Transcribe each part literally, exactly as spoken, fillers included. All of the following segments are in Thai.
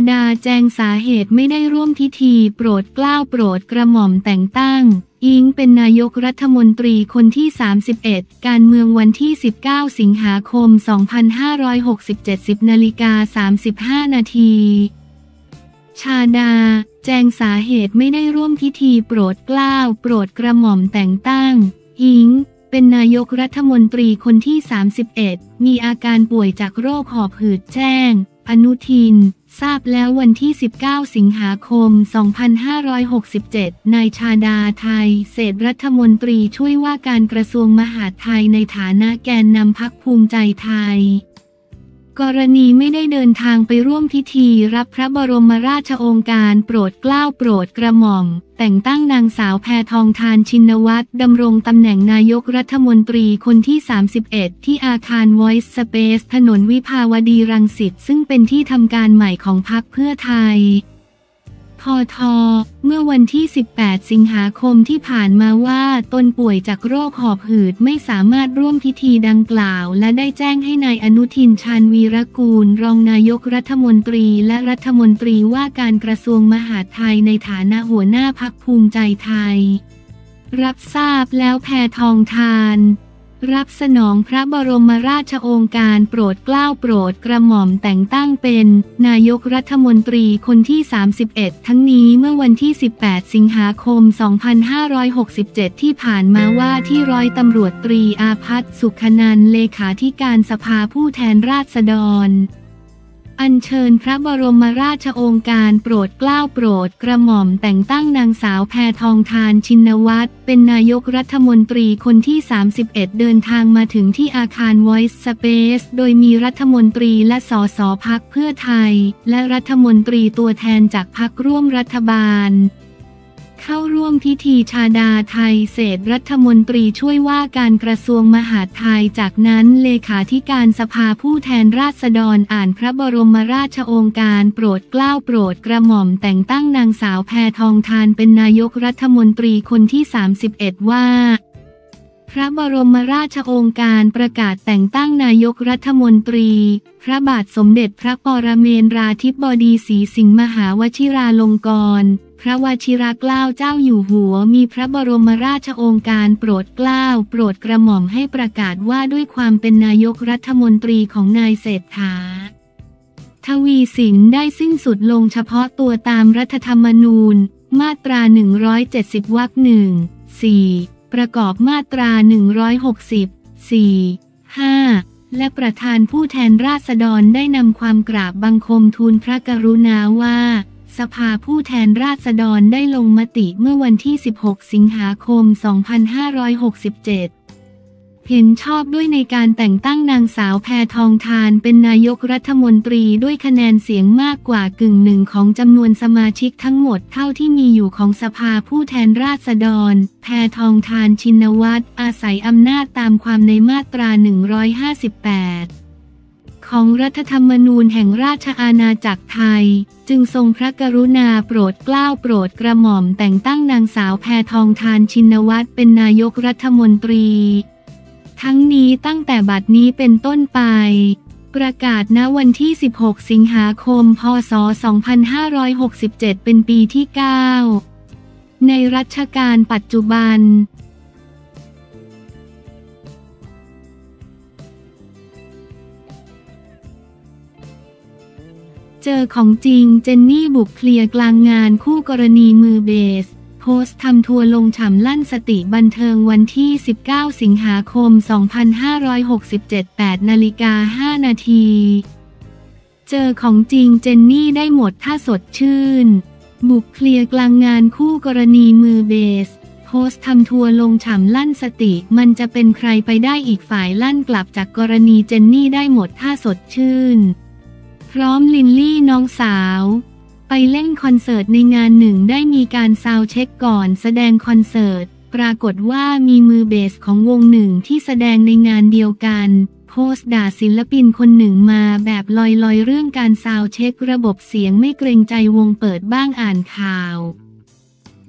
ดาแจงสาเหตุไม่ได้ร่วมพิธีโปรดเกล้าโปรดกระหม่อมแต่งตั้งอิงเป็นนายกรัฐมนตรีคนที่สามสิบเอ็ดการเมืองวันที่สิบเก้าสิงหาคมสองพันห้าร้อยหกสิบเจ็ด สิบนาฬิกาสามสิบห้านาทีชาดาแจงสาเหตุไม่ได้ร่วมพิธีโปรดเกล้าโปรดกระหม่อมแต่งตั้งอิงเป็นนายกรัฐมนตรีคนที่สามสิบเอ็ดมีอาการป่วยจากโรคหอบหืดแจ้งอนุทินทราบแล้ววันที่สิบเก้าสิงหาคมสองพันห้าร้อยหกสิบเจ็ดนายชาดาไทยเศรษฐรัฐมนตรีช่วยว่าการกระทรวงมหาดไทยในฐานะแกนนำพรรคภูมิใจไทยกรณีไม่ได้เดินทางไปร่วมพิธีรับพระบรมราชโองการโปรดเกล้าโปรดกระหม่อมแต่งตั้งนางสาวแพทองธารชินวัตรดำรงตำแหน่งนายกรัฐมนตรีคนที่สามสิบเอ็ดที่อาคาร Voice Space ถนนวิภาวดีรังสิตซึ่งเป็นที่ทำการใหม่ของพรรคเพื่อไทยพทเมื่อวันที่สิบแปดสิงหาคมที่ผ่านมาว่าตนป่วยจากโรคหอบหืดไม่สามารถร่วมพิธีดังกล่าวและได้แจ้งให้นายอนุทินชาญวีรกูลรองนายกรัฐมนตรีและรัฐมนตรีว่าการกระทรวงมหาดไทยในฐานะหัวหน้าพรรคภูมิใจไทยรับทราบแล้วแพทองธารรับสนองพระบรมราชโองการโปรดเกล้าโปรดกระหม่อมแต่งตั้งเป็นนายกรัฐมนตรีคนที่สามสิบเอ็ดทั้งนี้เมื่อวันที่สิบแปดสิงหาคมสองพันห้าร้อยหกสิบเจ็ดที่ผ่านมาว่าที่ร้อยตำรวจตรีอาภัสสุขนันท์เลขาธิการสภาผู้แทนราษฎรอัญเชิญพระบรมราชโองการโปรดเกล้าโปรดกระหม่อมแต่งตั้งนางสาวแพทองธารชินวัตรเป็นนายกรัฐมนตรีคนที่สามสิบเอ็ดเดินทางมาถึงที่อาคาร Voice Space โดยมีรัฐมนตรีและสสพรรคเพื่อไทยและรัฐมนตรีตัวแทนจากพรรคร่วมรัฐบาลเข้าร่วมพิธีชาดาไทยเศรษฐรัฐมนตรีช่วยว่าการกระทรวงมหาดไทยจากนั้นเลขาธิการสภาผู้แทนราษฎรอ่านพระบรมราชโองการโปรดเกล้าโปรดกระหม่อมแต่งตั้งนางสาวแพทองธารเป็นนายกรัฐมนตรีคนที่สามสิบเอ็ดว่าพระบรมราชโองการประกาศแต่งตั้งนายกรัฐมนตรีพระบาทสมเด็จพระปรเมนทราธิบดีศรีสิงห์มหาวชิราลงกรณ์พระวชิรเกล้าเจ้าอยู่หัวมีพระบรมราชโองการโปรดเกล้าโปรดกระหม่อมให้ประกาศว่าด้วยความเป็นนายกรัฐมนตรีของนายเศรษฐาทวีสินได้สิ้นสุดลงเฉพาะตัวตามรัฐธรรมนูญมาตราหนึ่งร้อยเจ็ดสิบวรรคหนึ่ง สี่ประกอบมาตราหนึ่งร้อยหกสิบ สี่ ห้าและประธานผู้แทนราษฎรได้นำความกราบบังคมทูลพระกรุณาว่าสภาผู้แทนราษฎรได้ลงมติเมื่อวันที่สิบหกสิงหาคมสองพันห้าร้อยหกสิบเจ็ดเห็นชอบด้วยในการแต่งตั้งนางสาวแพทองธารเป็นนายกรัฐมนตรีด้วยคะแนนเสียงมากกว่ากึ่งหนึ่งของจำนวนสมาชิกทั้งหมดเท่าที่มีอยู่ของสภาผู้แทนราษฎรแพทองธารชินวัตรอาศัยอำนาจตามความในมาตราหนึ่งร้อยห้าสิบแปดของรัฐธรรมนูญแห่งราชอาณาจักรไทยจึงทรงพระกรุณาโปรดเกล้าโปรดกระหม่อมแต่งตั้งนางสาวแพทองธารชินวัตรเป็นนายกรัฐมนตรีทั้งนี้ตั้งแต่บัดนี้เป็นต้นไปประกาศณวันที่สิบหกสิงหาคมพ.ศ. สองพันห้าร้อยหกสิบเจ็ดเป็นปีที่เก้าในรัชกาลปัจจุบันเจอของจริงเจนนี่บุกเคลียร์กลางงานคู่กรณีมือเบสโพสต์ทำทัวร์ลงฉ่ำลั่นสติบันเทิงวันที่สิบเก้าสิงหาคมสองพันห้าร้อยหกสิบเจ็ด แปดนาฬิกาห้านาทีเจอของจริงเจนนี่ได้หมดถ้าสดชื่นบุกเคลียร์กลางงานคู่กรณีมือเบสโพสต์ทำทัวร์ลงฉ่ำลั่นสติมันจะเป็นใครไปได้อีกฝ่ายลั่นกลับจากกรณีเจนนี่ได้หมดถ้าสดชื่นพร้อมลินลี่น้องสาวไปเล่นคอนเสิร์ตในงานหนึ่งได้มีการซาวด์เช็คก่อนแสดงคอนเสิร์ตปรากฏว่ามีมือเบสของวงหนึ่งที่แสดงในงานเดียวกันโพสต์ด่าศิลปินคนหนึ่งมาแบบลอยๆเรื่องการซาวด์เช็คระบบเสียงไม่เกรงใจวงเปิดบ้างอ่านข่าว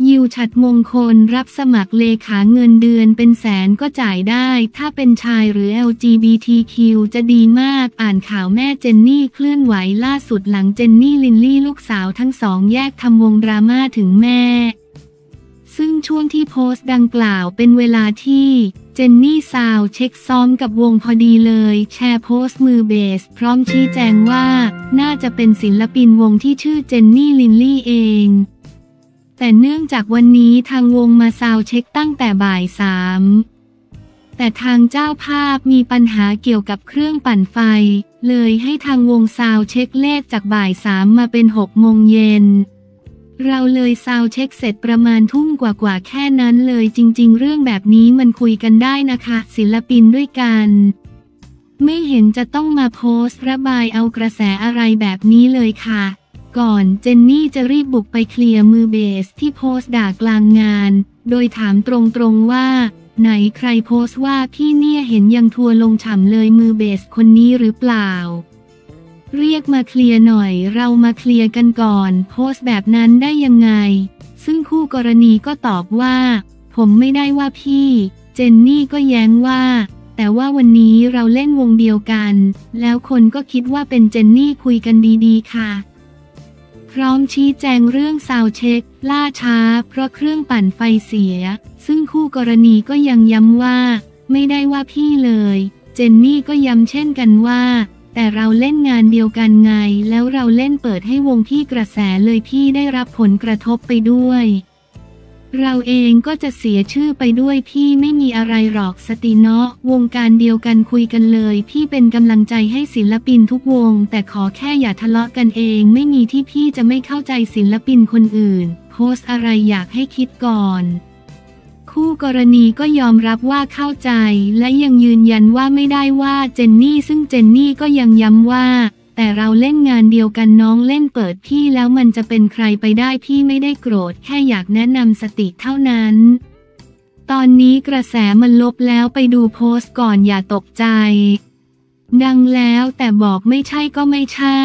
ยิวฉัตรมงคลรับสมัครเลขาเงินเดือนเป็นแสนก็จ่ายได้ถ้าเป็นชายหรือ แอล จี บี ที คิว จะดีมากอ่านข่าวแม่เจนนี่เคลื่อนไหวล่าสุดหลังเจนนี่ลินลี่ลูกสาวทั้งสองแยกทำวงดราม่าถึงแม่ซึ่งช่วงที่โพสต์ดังกล่าวเป็นเวลาที่เจนนี่ซาวเช็คซ้อมกับวงพอดีเลยแชร์โพสต์มือเบสพร้อมชี้แจงว่าน่าจะเป็นศิลปินวงที่ชื่อเจนนี่ลินลี่เองแต่เนื่องจากวันนี้ทางวงมาซาวเช็คตั้งแต่บ่ายสามแต่ทางเจ้าภาพมีปัญหาเกี่ยวกับเครื่องปั่นไฟเลยให้ทางวงซาวเช็คเลขจากบ่ายสามมาเป็นหกโมงเย็นเราเลยซาวเช็คเสร็จประมาณทุ่มกว่าๆแค่นั้นเลยจริงๆเรื่องแบบนี้มันคุยกันได้นะคะศิลปินด้วยกันไม่เห็นจะต้องมาโพสต์ระบายเอากระแสอะไรแบบนี้เลยค่ะก่อนเจนนี่จะรีบบุกไปเคลียร์มือเบสที่โพสต์ด่ากลางงานโดยถามตรงๆว่าไหนใครโพสต์ว่าพี่เนี่ยเห็นยังทัวร์ลงฉ่ำเลยมือเบสคนนี้หรือเปล่าเรียกมาเคลียร์หน่อยเรามาเคลียร์กันก่อนโพสต์แบบนั้นได้ยังไงซึ่งคู่กรณีก็ตอบว่าผมไม่ได้ว่าพี่เจนนี่ก็แย้งว่าแต่ว่าวันนี้เราเล่นวงเดียวกันแล้วคนก็คิดว่าเป็นเจนนี่คุยกันดีๆค่ะพร้อมชี้แจงเรื่องซาวด์เช็คล่าช้าเพราะเครื่องปั่นไฟเสียซึ่งคู่กรณีก็ยังย้ำว่าไม่ได้ว่าพี่เลยเจนนี่ก็ย้ำเช่นกันว่าแต่เราเล่นงานเดียวกันไงแล้วเราเล่นเปิดให้วงพี่กระแสเลยพี่ได้รับผลกระทบไปด้วยเราเองก็จะเสียชื่อไปด้วยพี่ไม่มีอะไรหรอกสติเนาะวงการเดียวกันคุยกันเลยพี่เป็นกำลังใจให้ศิลปินทุกวงแต่ขอแค่อย่าทะเลาะกันเองไม่มีที่พี่จะไม่เข้าใจศิลปินคนอื่นโพสต์อะไรอยากให้คิดก่อนคู่กรณีก็ยอมรับว่าเข้าใจและยังยืนยันว่าไม่ได้ว่าเจนนี่ซึ่งเจนนี่ก็ยังย้ำว่าแต่เราเล่นงานเดียวกันน้องเล่นเปิดพี่แล้วมันจะเป็นใครไปได้พี่ไม่ได้โกรธแค่อยากแนะนำสติเท่านั้นตอนนี้กระแสมันลบแล้วไปดูโพสต์ก่อนอย่าตกใจดังแล้วแต่บอกไม่ใช่ก็ไม่ใช่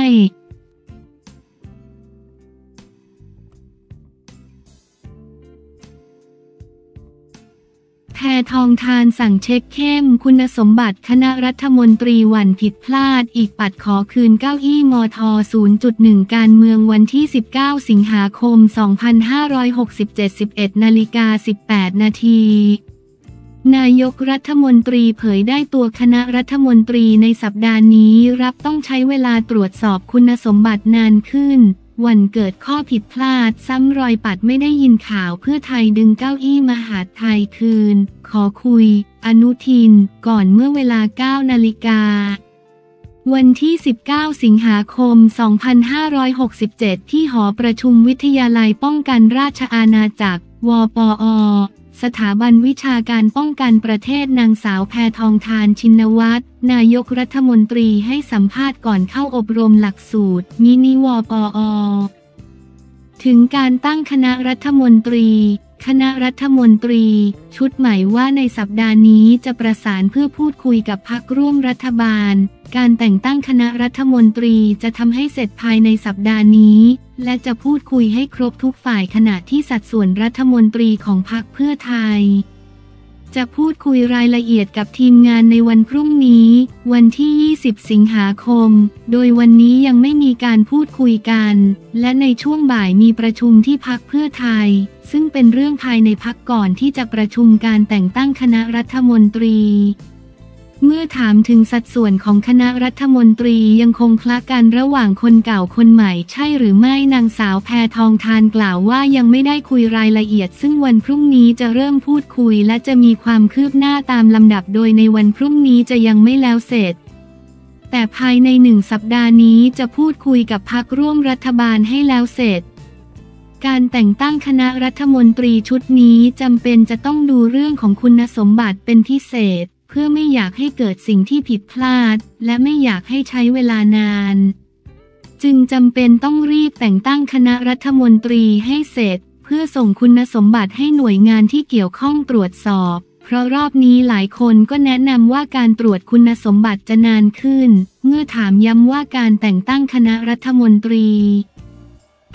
แพทองธารสั่งเช็คเข้มคุณสมบัติคณะรัฐมนตรีหวั่นผิดพลาดอีกปัดขอคืนเก้าอี้มท ศูนย์จุดหนึ่ง การเมืองวันที่สิบเก้าสิงหาคมสองพันห้าร้อยหกสิบเจ็ด สิบเอ็ดนาฬิกาสิบแปดนาทีนายกรัฐมนตรีเผยได้ตัวคณะรัฐมนตรีในสัปดาห์นี้รับต้องใช้เวลาตรวจสอบคุณสมบัตินานขึ้นวันเกิดข้อผิดพลาดซ้ำรอยปัดไม่ได้ยินข่าวเพื่อไทยดึงเก้าอี้มหาดไทยคืนขอคุยอนุทินก่อนเมื่อเวลา เก้านาฬิกาวันที่สิบเก้าสิงหาคมสองพันห้าร้อยหกสิบเจ็ดที่หอประชุมวิทยาลัยป้องกันราชอาณาจักรวปอ.สถาบันวิชาการป้องกันประเทศนางสาวแพทองธารชินวัตรนายกรัฐมนตรีให้สัมภาษณ์ก่อนเข้าอบรมหลักสูตรมินิวปอ.ถึงการตั้งคณะรัฐมนตรีคณะรัฐมนตรีชุดใหม่ว่าในสัปดาห์นี้จะประสานเพื่อพูดคุยกับพรรคร่วมรัฐบาลการแต่งตั้งคณะรัฐมนตรีจะทำให้เสร็จภายในสัปดาห์นี้และจะพูดคุยให้ครบทุกฝ่ายขณะที่สัดส่วนรัฐมนตรีของพรรคเพื่อไทยจะพูดคุยรายละเอียดกับทีมงานในวันพรุ่งนี้วันที่ยี่สิบสิงหาคมโดยวันนี้ยังไม่มีการพูดคุยกันและในช่วงบ่ายมีประชุมที่พรรคเพื่อไทยซึ่งเป็นเรื่องภายในพรรคก่อนที่จะประชุมการแต่งตั้งคณะรัฐมนตรีเมื่อถามถึงสัดส่วนของคณะรัฐมนตรียังคงคละกันระหว่างคนเก่าคนใหม่ใช่หรือไม่นางสาวแพทองธารกล่าวว่ายังไม่ได้คุยรายละเอียดซึ่งวันพรุ่งนี้จะเริ่มพูดคุยและจะมีความคืบหน้าตามลำดับโดยในวันพรุ่งนี้จะยังไม่แล้วเสร็จแต่ภายในหนึ่งสัปดาห์นี้จะพูดคุยกับพรรคร่วมรัฐบาลให้แล้วเสร็จการแต่งตั้งคณะรัฐมนตรีชุดนี้จำเป็นจะต้องดูเรื่องของคุณสมบัติเป็นพิเศษเพื่อไม่อยากให้เกิดสิ่งที่ผิดพลาดและไม่อยากให้ใช้เวลานานจึงจำเป็นต้องรีบแต่งตั้งคณะรัฐมนตรีให้เสร็จเพื่อส่งคุณสมบัติให้หน่วยงานที่เกี่ยวข้องตรวจสอบเพราะรอบนี้หลายคนก็แนะนำว่าการตรวจคุณสมบัติจะนานขึ้นเมื่อถามย้ำว่าการแต่งตั้งคณะรัฐมนตรี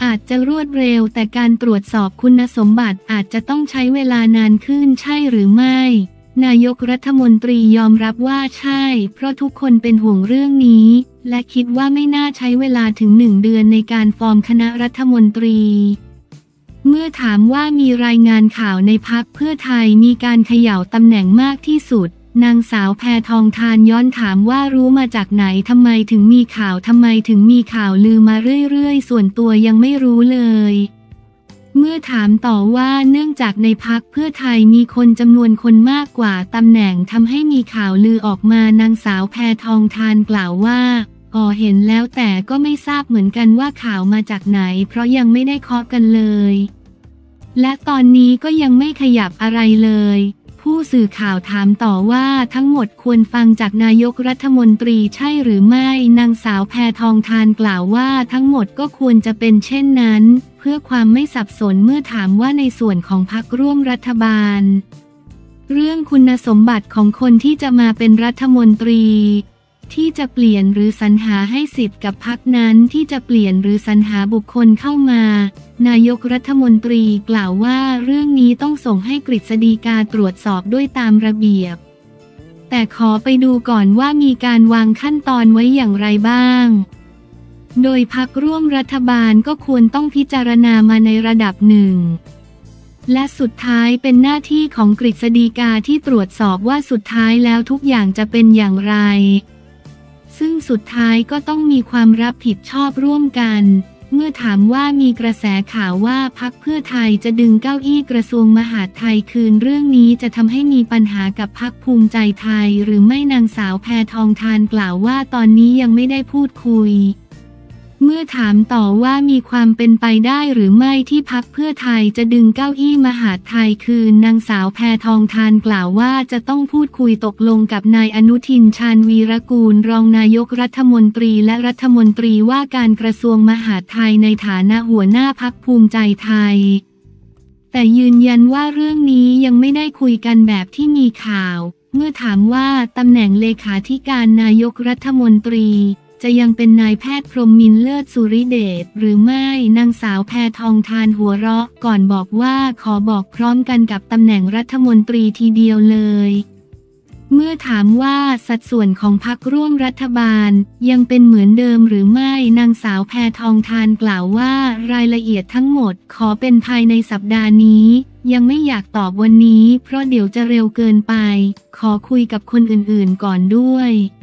อาจจะรวดเร็วแต่การตรวจสอบคุณสมบัติอาจจะต้องใช้เวลานานขึ้นใช่หรือไม่นายกรัฐมนตรียอมรับว่าใช่เพราะทุกคนเป็นห่วงเรื่องนี้และคิดว่าไม่น่าใช้เวลาถึงหนึ่งเดือนในการฟอร์มคณะรัฐมนตรีเมื่อถามว่ามีรายงานข่าวในพรรคเพื่อไทยมีการเขย่าตำแหน่งมากที่สุดนางสาวแพทองธารย้อนถามว่ารู้มาจากไหนทำไมถึงมีข่าวทำไมถึงมีข่าวลือมาเรื่อยๆส่วนตัวยังไม่รู้เลยเมื่อถามต่อว่าเนื่องจากในพรรคเพื่อไทยมีคนจำนวนคนมากกว่าตำแหน่งทำให้มีข่าวลือออกมานางสาวแพทองธารกล่าวว่าอ๋อเห็นแล้วแต่ก็ไม่ทราบเหมือนกันว่าข่าวมาจากไหนเพราะยังไม่ได้เคาะกันเลยและตอนนี้ก็ยังไม่ขยับอะไรเลยผู้สื่อข่าวถามต่อว่าทั้งหมดควรฟังจากนายกรัฐมนตรีใช่หรือไม่นางสาวแพทองธารกล่าวว่าทั้งหมดก็ควรจะเป็นเช่นนั้นเพื่อความไม่สับสนเมื่อถามว่าในส่วนของพรรคร่วมรัฐบาลเรื่องคุณสมบัติของคนที่จะมาเป็นรัฐมนตรีที่จะเปลี่ยนหรือสรรหาให้สิทธิ์กับพรรคนั้นที่จะเปลี่ยนหรือสรรหาบุคคลเข้ามานายกรัฐมนตรีกล่าวว่าเรื่องนี้ต้องส่งให้กฤษฎีกาตรวจสอบด้วยตามระเบียบแต่ขอไปดูก่อนว่ามีการวางขั้นตอนไว้อย่างไรบ้างโดยพรรคร่วมรัฐบาลก็ควรต้องพิจารณามาในระดับหนึ่งและสุดท้ายเป็นหน้าที่ของกฤษฎีกาที่ตรวจสอบว่าสุดท้ายแล้วทุกอย่างจะเป็นอย่างไรซึ่งสุดท้ายก็ต้องมีความรับผิดชอบร่วมกันเมื่อถามว่ามีกระแสข่าวว่าพรรคเพื่อไทยจะดึงเก้าอี้กระทรวงมหาดไทยคืนเรื่องนี้จะทำให้มีปัญหากับพรรคภูมิใจไทยหรือไม่นางสาวแพทองธารกล่าวว่าตอนนี้ยังไม่ได้พูดคุยเมื่อถามต่อว่ามีความเป็นไปได้หรือไม่ที่พรรคเพื่อไทยจะดึงเก้าอี้มหาดไทยคืนนางสาวแพทองธารกล่าวว่าจะต้องพูดคุยตกลงกับนายอนุทินชาญวีรกูลรองนายกรัฐมนตรีและรัฐมนตรีว่าการกระทรวงมหาดไทยในฐานะหัวหน้าพรรคภูมิใจไทยแต่ยืนยันว่าเรื่องนี้ยังไม่ได้คุยกันแบบที่มีข่าวเมื่อถามว่าตำแหน่งเลขาธิการนายกรัฐมนตรีจะยังเป็นนายแพทย์พรหมินทร์เลิศสุริเดชหรือไม่นางสาวแพทองธารหัวเราะก่อนบอกว่าขอบอกพร้อมกันกับตำแหน่งรัฐมนตรีทีเดียวเลยเมื่อถามว่าสัดส่วนของพรรคร่วมรัฐบาลยังเป็นเหมือนเดิมหรือไม่นางสาวแพทองธารกล่าวว่ารายละเอียดทั้งหมดขอเป็นภายในสัปดาห์นี้ยังไม่อยากตอบวันนี้เพราะเดี๋ยวจะเร็วเกินไปขอคุยกับคนอื่นๆก่อนด้วย